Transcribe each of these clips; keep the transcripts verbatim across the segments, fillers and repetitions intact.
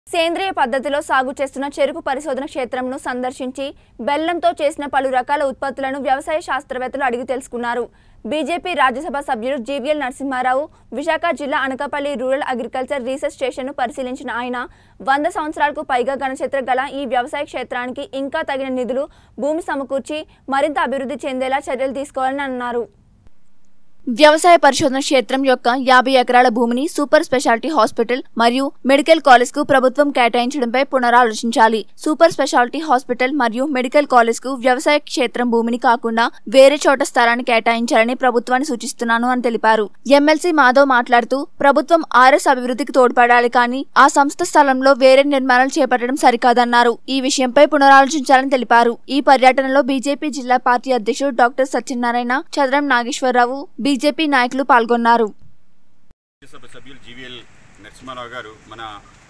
సేంద్రియ పద్ధతిలో సాగు చేస్తున్న చెరుకు పరిశోధన క్షేత్రంను సందర్శించి బెల్లంతో చేసిన పలు రకాల ఉత్పత్తులను వ్యవసాయ శాస్త్రవేత్తలు అడిగి తెలుసుకున్నారు. బీజేపీ రాజ్యసభ సభ్యులు జీవీఎల్ నరసింహారావు విశాఖ జిల్లా అనకాపల్లి రూరల్ అగ్రికల్చర్ రీసెర్చ్ స్టేషన్ను పరిశీలించిన ఆయన వంద సంవత్సరాలకు పైగా ఘనచరిత్ర గల ఈ వ్యవసాయ క్షేత్రానికి ఇంకా తగిన నిధులు, భూమి సమకూర్చి మరింత అభివృద్ధి చెందేలా చర్యలు తీసుకోవాలని అన్నారు. వ్యవసాయ పరిశోధన క్షేత్రం యొక్క యాభై ఎకరాల భూమిని సూపర్ స్పెషాలిటీ హాస్పిటల్ మరియు మెడికల్ కాలేజ్ కు ప్రభుత్వం కేటాయించడంపై పునరాలోచించాలి. సూపర్ స్పెషాలిటీ హాస్పిటల్ మరియు మెడికల్ కాలేజ్ కు వ్యవసాయ క్షేత్రం భూమిని కాకుండా వేరే చోట స్థలాన్ని కేటాయించాలని ప్రభుత్వాన్ని సూచిస్తున్నాను అని తెలిపారు. ఎమ్మెల్సీ మాధవ్ మాట్లాడుతూ ప్రభుత్వం ఆర్ఎస్ అభివృద్ధికి తోడ్పడాలి, కానీ ఆ సంస్థ స్థలంలో వేరే నిర్మాణాలు చేపట్టడం సరికాదన్నారు. ఈ విషయంపై పునరాలోచించాలని తెలిపారు. ఈ పర్యటనలో బీజేపీ జిల్లా పార్టీ అధ్యక్షుడు డాక్టర్ సత్యనారాయణ, చదరం నాగేశ్వరరావు, బీజేపీ నాయకులు పాల్గొన్నారు. సభ్యులు జీవీఎల్ నరసింహారావు గారు మన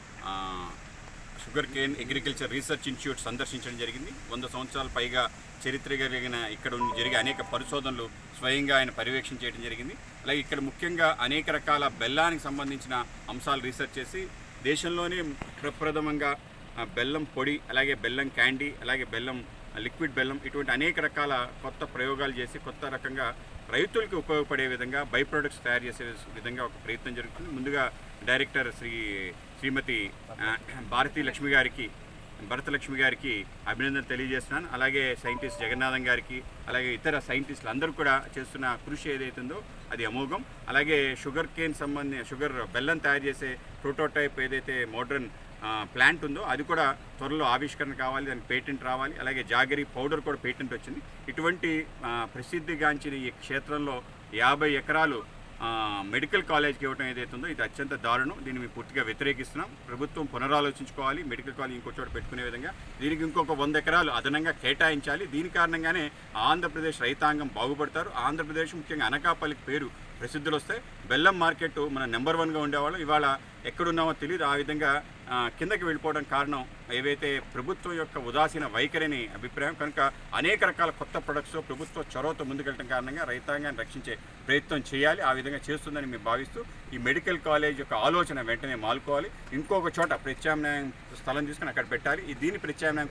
sugar cane agriculture research institute సందర్శించడం జరిగింది. వంద సంవత్సరాల పైగా చరిత్ర కలిగిన ఇక్కడ జరిగే అనేక పరిశోధనలు స్వయంగా ఆయన పర్యవేక్షణ చేయడం జరిగింది. అలాగే ఇక్కడ ముఖ్యంగా అనేక రకాల బెల్లానికి సంబంధించిన అంశాలు రీసెర్చ్ చేసి దేశంలోనే ప్రప్రథమంగా బెల్లం పొడి, అలాగే బెల్లం క్యాండీ, అలాగే బెల్లం లిక్విడ్ బెల్లం, ఇటువంటి అనేక రకాల కొత్త ప్రయోగాలు చేసి కొత్త రకంగా రైతులకు ఉపయోగపడే విధంగా బై ప్రొడక్ట్స్ తయారు చేసే విధంగా ఒక ప్రయత్నం జరుగుతుంది. ముందుగా డైరెక్టర్ శ్రీ శ్రీమతి భారతీ లక్ష్మి గారికి భరతలక్ష్మి గారికి అభినందన తెలియజేస్తున్నాను. అలాగే సైంటిస్ట్ జగన్నాథం గారికి, అలాగే ఇతర సైంటిస్టులు అందరూ కూడా చేస్తున్న కృషి ఏదైతుందో అది అమోఘం. అలాగే షుగర్ కేన్ సంబంధి షుగర్ బెల్లం తయారు చేసే ప్రోటోటైప్ ఏదైతే మోడర్న్ ప్లాంట్ ఉందో అది కూడా త్వరలో ఆవిష్కరణ కావాలి, దానికి పేటెంట్ రావాలి. అలాగే జాగరీ పౌడర్ కూడా పేటెంట్ వచ్చింది. ఇటువంటి ప్రసిద్ధిగాంచిన ఈ క్షేత్రంలో యాభై ఎకరాలు మెడికల్ కాలేజ్కి ఇవ్వడం ఏదైతుందో ఇది అత్యంత దారుణం. దీన్ని మేము పూర్తిగా వ్యతిరేకిస్తున్నాం. ప్రభుత్వం పునరాలోచించుకోవాలి, మెడికల్ కాలేజ్ ఇంకో చోట పెట్టుకునే విధంగా దీనికి ఇంకొక వంద ఎకరాలు అదనంగా కేటాయించాలి. దీని కారణంగానే ఆంధ్రప్రదేశ్ రైతాంగం బాగుపడతారు. ఆంధ్రప్రదేశ్ ముఖ్యంగా అనకాపల్లికి పేరు ప్రసిద్ధులు వస్తాయి. బెల్లం మార్కెట్ మన నెంబర్ వన్గా ఉండేవాళ్ళం ఇవాళ ఎక్కడున్నామో తెలియదు. ఆ విధంగా కిందకి వెళ్ళిపోవడం కారణం ఏవైతే ప్రభుత్వం యొక్క ఉదాసీన వైఖరిని అభిప్రాయం. కనుక అనేక రకాల కొత్త ప్రొడక్ట్స్ ప్రభుత్వ చొరవతో ముందుకెళ్ళడం కారణంగా రైతాంగాన్ని రక్షించే ప్రయత్నం చేయాలి. ఆ విధంగా చేస్తుందని మేము భావిస్తూ ఈ మెడికల్ కాలేజ్ యొక్క ఆలోచన వెంటనే మాలుకోవాలి. ఇంకొక చోట ప్రత్యామ్నాయం స్థలం తీసుకుని అక్కడ పెట్టాలి. దీన్ని ప్రత్యామ్నాయం